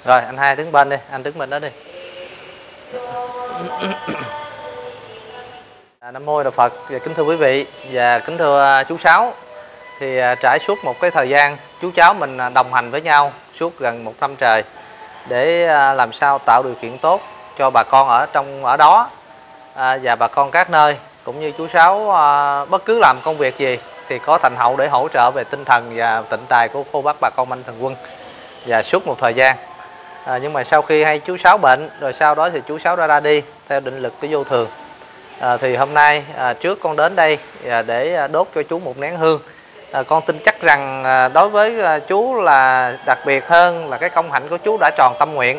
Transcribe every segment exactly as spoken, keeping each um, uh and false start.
Rồi anh hai đứng bên đi, anh đứng bên đó đi. À, Nam mô Đạo Phật. Và kính thưa quý vị và kính thưa chú Sáu, thì trải suốt một cái thời gian chú cháu mình đồng hành với nhau suốt gần một năm trời để làm sao tạo điều kiện tốt cho bà con ở trong ở đó à, và bà con các nơi, cũng như chú Sáu à, bất cứ làm công việc gì thì có Thành Hậu để hỗ trợ về tinh thần và tịnh tài của cô bác bà con Mạnh Thường Quân. Và suốt một thời gian à, nhưng mà sau khi hay chú Sáu bệnh rồi sau đó thì chú Sáu đã ra đi theo định lực của vô thường. À, thì hôm nay à, trước con đến đây à, để đốt cho chú một nén hương. À, con tin chắc rằng à, đối với à, chú là đặc biệt hơn là cái công hạnh của chú đã tròn tâm nguyện.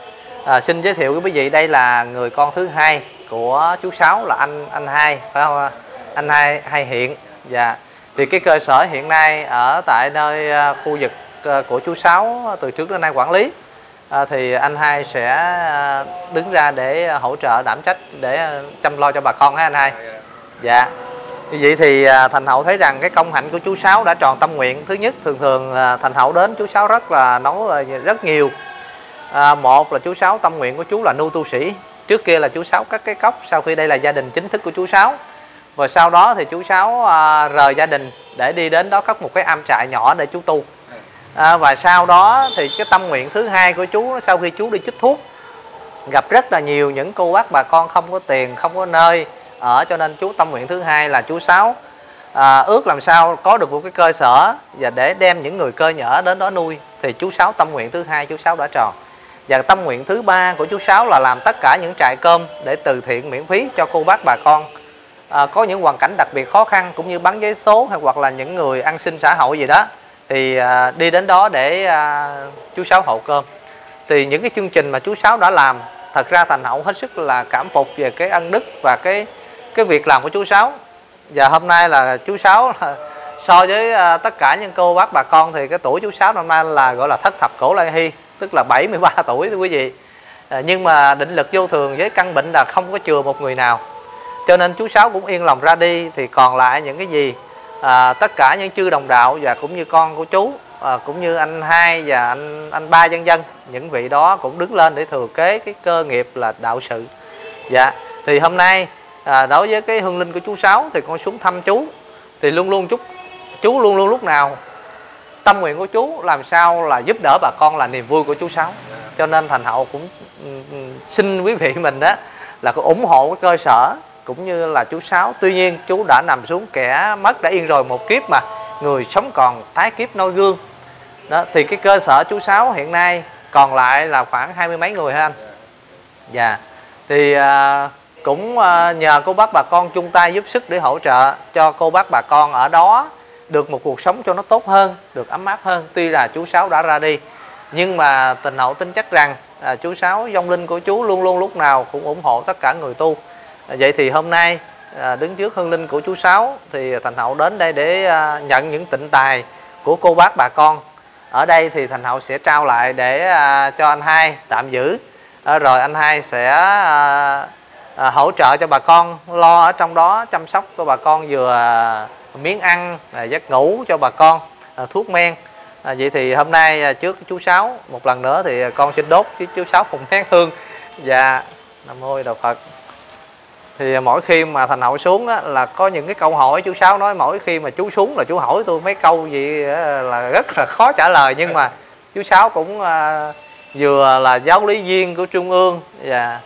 À, xin giới thiệu với quý vị, đây là người con thứ hai của chú Sáu, là anh anh hai, phải không? Anh hai hai Hiện. Và thì cái cơ sở hiện nay ở tại nơi à, khu vực à, của chú Sáu từ trước đến nay quản lý, à, thì anh hai sẽ đứng ra để hỗ trợ đảm trách để chăm lo cho bà con hả anh hai? Dạ. Như vậy thì Thành Hậu thấy rằng cái công hạnh của chú Sáu đã tròn tâm nguyện. Thứ nhất, thường thường Thành Hậu đến chú Sáu rất là nói rất nhiều. À, một là chú Sáu tâm nguyện của chú là nuôi tu sĩ. Trước kia là chú Sáu cắt cái cốc, sau khi đây là gia đình chính thức của chú Sáu. Và sau đó thì chú Sáu à, rời gia đình để đi đến đó cất một cái am trại nhỏ để chú tu. À, và sau đó thì cái tâm nguyện thứ hai của chú, sau khi chú đi chích thuốc, gặp rất là nhiều những cô bác bà con không có tiền, không có nơi ở, cho nên chú tâm nguyện thứ hai là chú Sáu à, ước làm sao có được một cái cơ sở và để đem những người cơ nhở đến đó nuôi. Thì chú Sáu tâm nguyện thứ hai chú Sáu đã tròn. Và tâm nguyện thứ ba của chú Sáu là làm tất cả những trại cơm để từ thiện miễn phí cho cô bác bà con à, có những hoàn cảnh đặc biệt khó khăn, cũng như bán vé số hay hoặc là những người ăn xin xã hội gì đó, thì à, đi đến đó để à, chú Sáu hậu cơm. Thì những cái chương trình mà chú Sáu đã làm, thật ra Thành Hậu hết sức là cảm phục về cái ân đức và cái cái việc làm của chú Sáu. Và hôm nay là chú Sáu là, so với à, tất cả những cô bác bà con thì cái tuổi chú Sáu năm nay là gọi là thất thập cổ lai hy, tức là bảy mươi ba tuổi thưa quý vị. À, nhưng mà định lực vô thường với căn bệnh là không có chừa một người nào, cho nên chú Sáu cũng yên lòng ra đi. Thì còn lại những cái gì à, tất cả những chư đồng đạo và cũng như con của chú à, cũng như anh hai và anh anh ba vân vân, những vị đó cũng đứng lên để thừa kế cái cơ nghiệp là đạo sự. Dạ. Thì hôm nay à, đối với cái hương linh của chú Sáu thì con xuống thăm chú, thì luôn luôn chúc chú luôn luôn lúc nào tâm nguyện của chú làm sao là giúp đỡ bà con là niềm vui của chú Sáu. Cho nên Thành Hậu cũng xin quý vị mình đó là có ủng hộ cái cơ sở cũng như là chú Sáu. Tuy nhiên chú đã nằm xuống, kẻ mất đã yên rồi một kiếp mà người sống còn tái kiếp noi gương đó. Thì cái cơ sở chú Sáu hiện nay còn lại là khoảng hai mươi mấy người hả anh? Dạ. Thì à, cũng à, nhờ cô bác bà con chung tay giúp sức để hỗ trợ cho cô bác bà con ở đó được một cuộc sống cho nó tốt hơn, được ấm áp hơn. Tuy là chú Sáu đã ra đi, nhưng mà Thành Hậu tin chắc rằng à, chú Sáu, vong linh của chú luôn luôn lúc nào cũng ủng hộ tất cả người tu. à, Vậy thì hôm nay à, đứng trước hương linh của chú Sáu thì Thành Hậu đến đây để à, nhận những tịnh tài của cô bác bà con. Ở đây thì Thành Hậu sẽ trao lại để à, cho anh hai tạm giữ, à, rồi anh hai sẽ à, à, hỗ trợ cho bà con, lo ở trong đó chăm sóc cho bà con, vừa à, miếng ăn, à, giấc ngủ cho bà con, à, thuốc men. À, vậy thì hôm nay à, trước chú Sáu một lần nữa thì con xin đốt với chú Sáu một nén hương. Và Nam mô Đạo Phật. Thì mỗi khi mà Thành Hậu xuống á, là có những cái câu hỏi chú Sáu nói mỗi khi mà chú xuống là chú hỏi tôi mấy câu gì á, là rất là khó trả lời. Nhưng mà chú Sáu cũng à, vừa là giáo lý viên của Trung ương và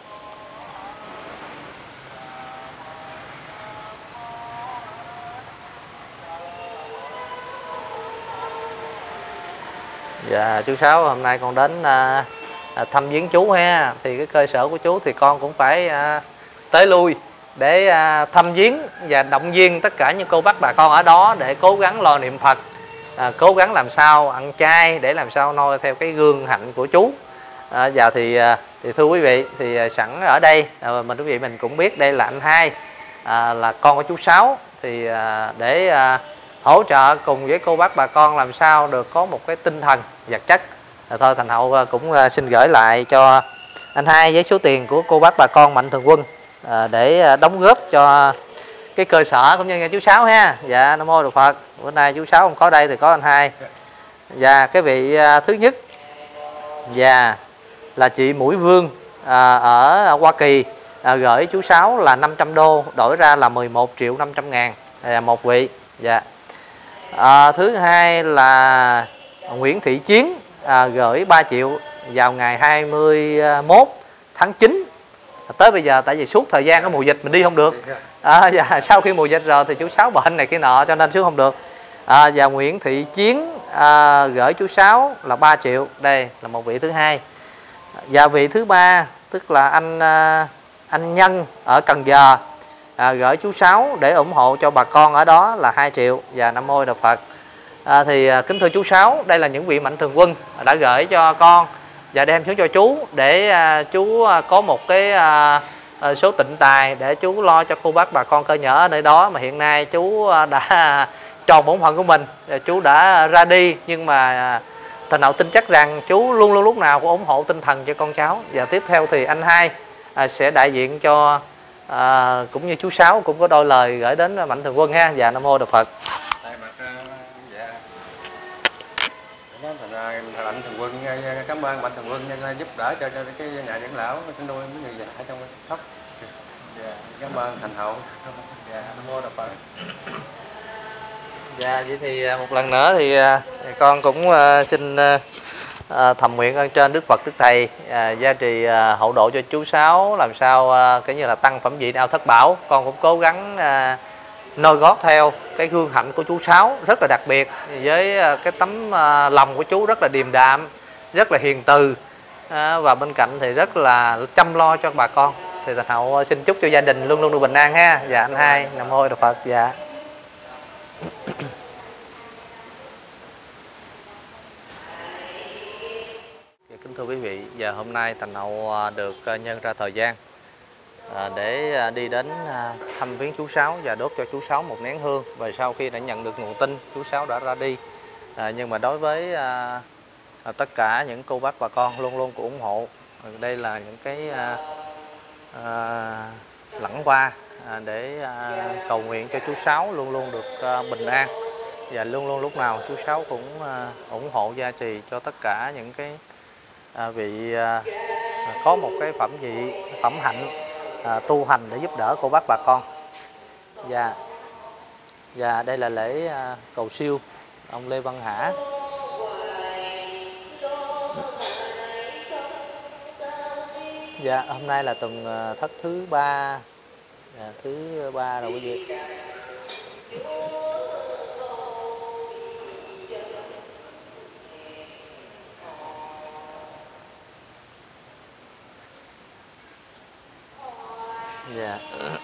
Dạ chú Sáu, hôm nay con đến à, à, thăm viếng chú ha. Thì cái cơ sở của chú thì con cũng phải à, tới lui để à, thăm viếng và động viên tất cả những cô bác bà con ở đó để cố gắng lo niệm Phật, à, cố gắng làm sao ăn chay để làm sao noi theo cái gương hạnh của chú. À, và thì, à, thì thưa quý vị, thì à, sẵn ở đây à, mình quý vị mình cũng biết đây là anh hai, à, là con của chú Sáu. Thì à, để à, hỗ trợ cùng với cô bác bà con làm sao được có một cái tinh thần vật chất. À, thôi Thành Hậu cũng xin gửi lại cho anh hai với số tiền của cô bác bà con Mạnh Thường Quân à, để đóng góp cho cái cơ sở cũng như chú Sáu ha. Dạ Nam mô Đạo Phật. Bữa nay chú Sáu không có đây thì có anh hai. Và cái vị à, thứ nhất Và là chị Mũi Vương à, ở Hoa Kỳ à, gửi chú Sáu là năm trăm đô, đổi ra là mười một triệu năm trăm ngàn à, một vị. Dạ. À, thứ hai là Nguyễn Thị Chiến à, gửi ba triệu vào ngày hai mươi mốt tháng chín. Tới bây giờ tại vì suốt thời gian có mùa dịch mình đi không được. À, và sau khi mùa dịch rồi thì chú Sáu bệnh này cái nọ cho nên xuống không được. À, và Nguyễn Thị Chiến à, gửi chú Sáu là ba triệu. Đây là một vị thứ hai. Và vị thứ ba tức là anh à, anh Nhân ở Cần Giờ à, gửi chú Sáu để ủng hộ cho bà con ở đó là hai triệu. Và Nam Mô Đà Phật. À, thì à, kính thưa chú Sáu, đây là những vị mạnh thường quân đã gửi cho con và đem xuống cho chú để à, chú à, có một cái à, à, số tịnh tài để chú lo cho cô bác bà con cơ nhở ở nơi đó. Mà hiện nay chú à, đã tròn bổn phận của mình, chú đã ra đi, nhưng mà à, Thành Hậu tin chắc rằng chú luôn luôn lúc nào cũng ủng hộ tinh thần cho con cháu. Và tiếp theo thì anh hai à, sẽ đại diện cho à, cũng như chú Sáu cũng có đôi lời gửi đến mạnh thường quân ha. Dạ Nam Mô Đà Phật. Mạnh thường quân, cảm ơn mạnh thường quân giúp đỡ cho, cho cái nhà dưỡng lão nuôi mấy người già trong khóc. Dạ, cảm ơn Thành Hậu. Dạ, Nam Mô Đà Phật. Dạ, vậy thì một lần nữa thì con cũng xin thầm nguyện ơn trên Đức Phật Đức Thầy gia trì hậu độ cho chú Sáu, làm sao cái như là tăng phẩm vị ao thất bảo. Con cũng cố gắng nôi gót theo cái gương hạnh của chú Sáu rất là đặc biệt, với cái tấm lòng của chú rất là điềm đạm, rất là hiền từ, và bên cạnh thì rất là chăm lo cho bà con. Thì Thành Hậu xin chúc cho gia đình luôn luôn được bình an ha. Dạ anh hai. Nam Mô Đà Phật. Dạ. Kính thưa quý vị, và hôm nay Thành Hậu được nhân ra thời gian để đi đến thăm viếng chú Sáu và đốt cho chú Sáu một nén hương. Và sau khi đã nhận được nguồn tin chú Sáu đã ra đi, à, nhưng mà đối với à, tất cả những cô bác bà con luôn luôn cũng ủng hộ. Đây là những cái à, à, lẵng hoa à, để à, cầu nguyện cho chú Sáu luôn luôn được à, bình an, và luôn luôn lúc nào chú Sáu cũng à, ủng hộ gia trì cho tất cả những cái à, vị à, có một cái phẩm vị phẩm hạnh à, tu hành để giúp đỡ cô bác bà con. Và và đây là lễ à, cầu siêu ông Lê Văn Hả. Dạ, hôm nay là tuần thất thứ ba, dạ, thứ ba rồi quý vị. Dạ.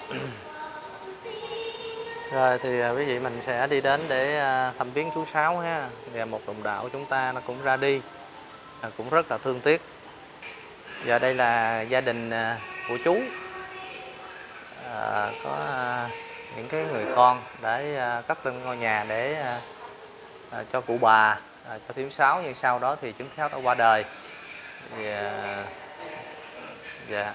Rồi thì quý vị mình sẽ đi đến để thăm viếng chú Sáu ha. Và một đồng đạo chúng ta nó cũng ra đi, cũng rất là thương tiếc. Giờ đây là gia đình của chú, à, có à, những cái người con để à, cất lên ngôi nhà để à, à, cho cụ bà, à, cho thím Sáu, nhưng sau đó thì chú Sáu đã qua đời. Và dạ,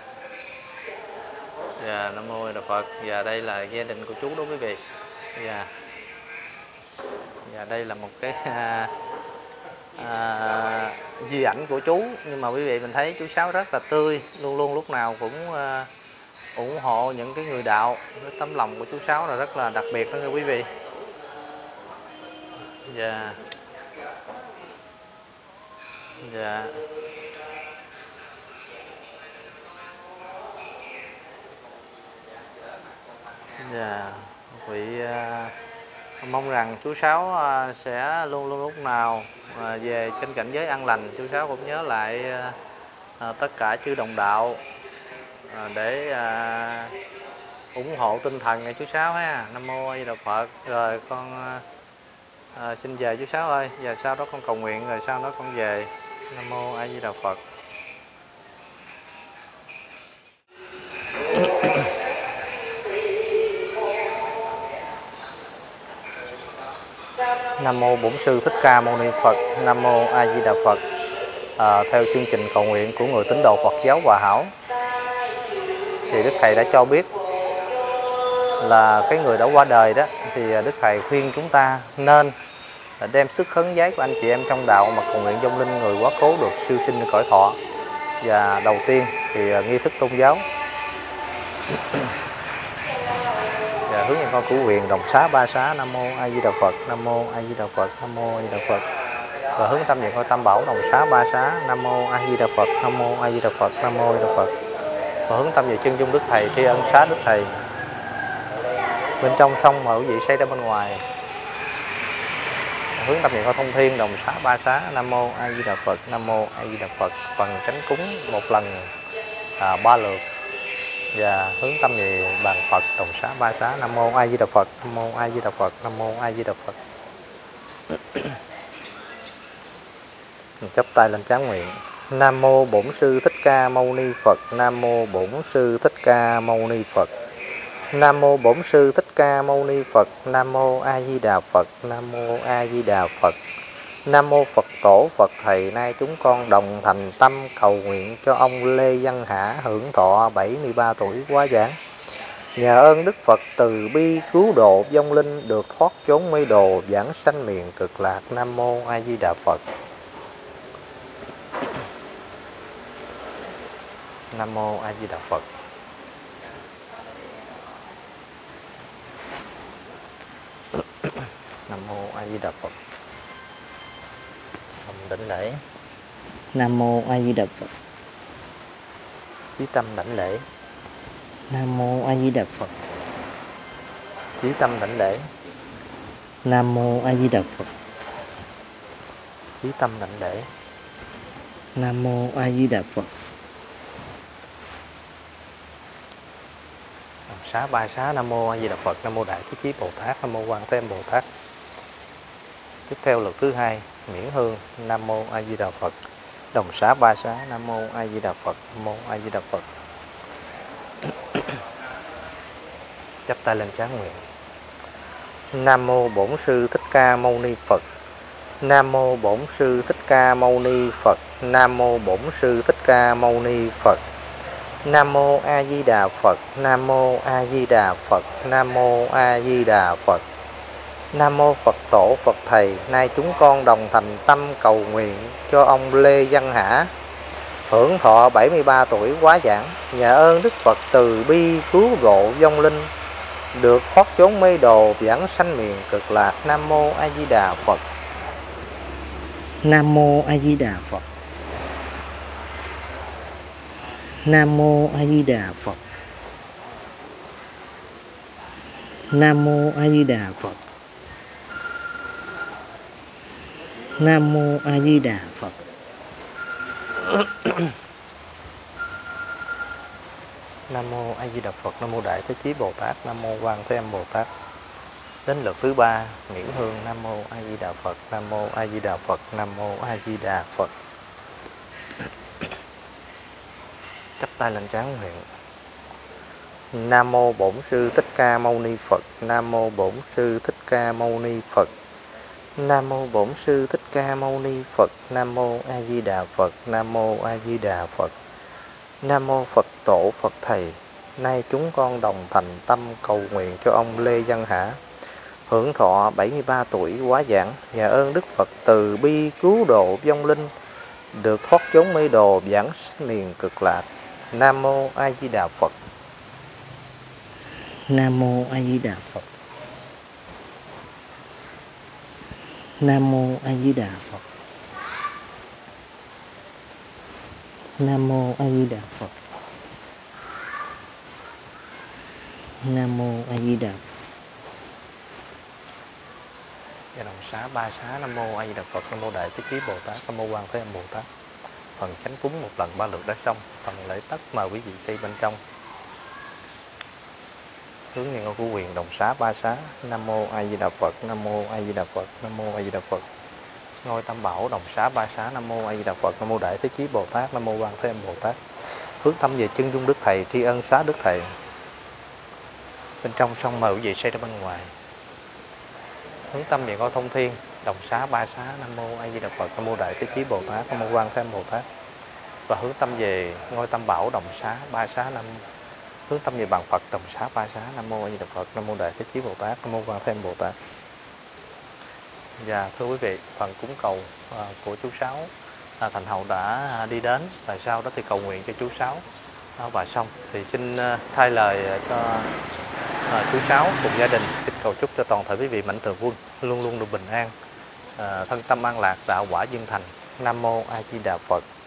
dạ Nam Mô Đà Phật. Và đây là gia đình của chú đó quý vị. Dạ, và đây là một cái à, à, di ảnh của chú, nhưng mà quý vị mình thấy chú Sáu rất là tươi, luôn luôn lúc nào cũng à, ủng hộ những cái người đạo. Cái tấm lòng của chú Sáu là rất là đặc biệt đó nha quý vị. Dạ, dạ, dạ, vị à, mong rằng chú Sáu à, sẽ luôn luôn lúc nào à, về trên cảnh giới an lành. Chú Sáu cũng nhớ lại à, tất cả chư đồng đạo à, để à, ủng hộ tinh thần nghe chú Sáu ha. Nam Mô A Di Đà Phật. Rồi con à, xin về chú Sáu ơi, và sau đó con cầu nguyện rồi sau đó con về. Nam Mô A Di Đà Phật. Nam Mô Bổn Sư Thích Ca Mâu Ni Phật. Nam Mô A Di Đà Phật. À, theo chương trình cầu nguyện của người tín đồ Phật giáo Hòa Hảo, thì Đức Thầy đã cho biết là cái người đã qua đời đó, thì Đức Thầy khuyên chúng ta nên là đem sức khấn vái của anh chị em trong đạo mà cầu nguyện vong linh người quá cố được siêu sinh cõi thọ. Và đầu tiên thì nghi thức tôn giáo. Và hướng dẫn con cửu huyền đồng xá ba xá. Nam mô A Di Đà Phật. Nam mô A Di Đà Phật. Nam mô A Di Đà Phật. Và hướng tâm niệm coi tam bảo đồng xá ba xá. Nam mô A Di Đà Phật. Nam mô A Di Đà Phật. Nam mô A Di Đà Phật. Và hướng tâm về chân dung Đức Thầy, tri ân xá Đức Thầy. Bên trong sông mà quý vị xây ra bên ngoài. Hướng tâm niệm coi thông thiên đồng xá ba xá. Nam mô A Di Đà Phật. Nam mô A Di Đà Phật. Phần chánh cúng một lần à, ba lượt. Và hướng tâm về bàn Phật đồng xá ba xá. Nam mô A Di Đà Phật. Nam mô A Di Đà Phật. Nam mô A Di Đà Phật. Chắp tay lên trán nguyện. Nam mô Bổn Sư Thích Ca Mâu Ni Phật. Nam mô Bổn Sư Thích Ca Mâu Ni Phật. Nam mô Bổn Sư Thích Ca Mâu Ni Phật. Nam mô A Di Đà Phật. Nam mô A Di Đà Phật. Nam mô Phật Tổ Phật Thầy. Nay chúng con đồng thành tâm cầu nguyện cho ông Lê Văn Hạ hưởng thọ bảy mươi ba tuổi quá giảng. Nhờ ơn Đức Phật từ bi cứu độ vong linh được thoát chốn mê đồ, vãng sanh miền cực lạc. Nam mô A Di Đà Phật. Nam mô A Di Đà Phật. Nam mô A Di Đà Phật. Đảnh lễ. Nam mô A Di Đà Phật. Chí tâm đảnh lễ. Nam mô A Di Đà Phật. Chí tâm đảnh lễ. Nam mô A Di Đà Phật. Chí tâm đảnh lễ. Nam mô A Di Đà Phật. Xá ba xá. Nam mô A Di Đà Phật. Nam mô Đại Thế Chí Bồ Tát. Nam mô Quan Thế Âm Bồ Tát. Tiếp theo lượt thứ hai, miễn hương. Nam mô A Di Đà Phật. Đồng xá ba xá. Nam mô A Di Đà Phật. Nam mô A Di Đà Phật. Chắp tay lên trán nguyện. Nam mô Bổn Sư Thích Ca Mâu Ni Phật. Nam mô Bổn Sư Thích Ca Mâu Ni Phật. Nam mô Bổn Sư Thích Ca Mâu Ni Phật. Nam mô A Di Đà Phật. Nam mô A Di Đà Phật. Nam mô A Di Đà Phật. Nam mô Phật Tổ Phật Thầy. Nay chúng con đồng thành tâm cầu nguyện cho ông Lê Văn Hạ hưởng thọ bảy mươi ba tuổi quá giảng. Nhờ ơn Đức Phật từ bi cứu độ vong linh được thoát chốn mê đồ, vãng sanh miền cực lạc. Nam mô A Di Đà Phật. Nam mô A Di Đà Phật. Nam mô A Di Đà Phật. Nam mô A Di Đà Phật. Nam mô A Di Đà Phật. Nam mô A Di Đà Phật. Nam mô Đại Thế Chí Bồ Tát. Nam mô Quan Thế Âm Bồ Tát. Đến lượt thứ ba, miễn hương. Nam mô A Di Đà Phật. Nam mô A Di Đà Phật. Nam mô A Di Đà Phật. Chắp tay lên trán nguyện. Nam mô Bổn Sư Thích Ca Mâu Ni Phật. Nam mô Bổn Sư Thích Ca Mâu Ni Phật. Nam mô Bổn Sư Thích Ca Mâu Ni Phật. Nam mô A Di Đà Phật. Nam mô A Di Đà Phật. Nam mô Phật Tổ Phật Thầy. Nay chúng con đồng thành tâm cầu nguyện cho ông Lê Văn Hạ hưởng thọ bảy mươi ba tuổi quá giảng. Nhờ ơn Đức Phật từ bi cứu độ vong linh được thoát chốn mê đồ, vãng sanh miền cực lạc. Nam mô A Di Đà Phật. Nam mô A Di Đà Phật. Nam mô A Di Đà Phật. Nam mô A Di Đà Phật. Nam mô A Di Đà Phật. Và đồng xá ba xá. Nam mô A Di Đà Phật. Nam mô Đại Thế Chí Bồ Tát. Nam mô Quan Thế Âm Bồ Tát. Phần chánh cúng một lần ba lượt đã xong. Phần lễ tất mời quý vị xây bên trong. Hướng nhân của quyền đồng xá ba xá. Nam mô A Di Đà Phật. Nam mô A Di Đà Phật. Nam mô A Di Đà Phật. Ngôi tam bảo đồng xá ba xá. Nam mô A Di Đà Phật. Nam mô Đại Thế Chí Bồ Tát. Nam mô Quan Thế Âm Bồ Tát. Hướng tâm về chân dung Đức Thầy, tri ân xá Đức Thầy. Bên trong xong mời quý vị xây ra bên ngoài. Hướng tâm về ngôi thông thiên đồng xá ba xá. Nam mô A Di Đà Phật. Nam mô Đại Thế Chí Bồ Tát. Nam mô Quan Thế Âm Bồ Tát. Và hướng tâm về ngôi tam bảo đồng xá ba xá. Nam hướng tâm về bàn Phật đồng xá ba xá. Nam mô A Di Đà Phật. Nam mô Đại Thế Chí Bồ Tát. Nam mô Quan Thế Âm Bồ Tát. Và thưa quý vị, phần cúng cầu à, của chú Sáu à, Thành Hậu đã đi đến, và sau đó thì cầu nguyện cho chú Sáu à, và xong thì xin à, thay lời cho à, chú Sáu cùng gia đình xin cầu chúc cho toàn thể quý vị Mạnh Thường Quân luôn luôn được bình an, à, thân tâm an lạc, đạo quả viên thành. Nam mô A Di Đà Phật.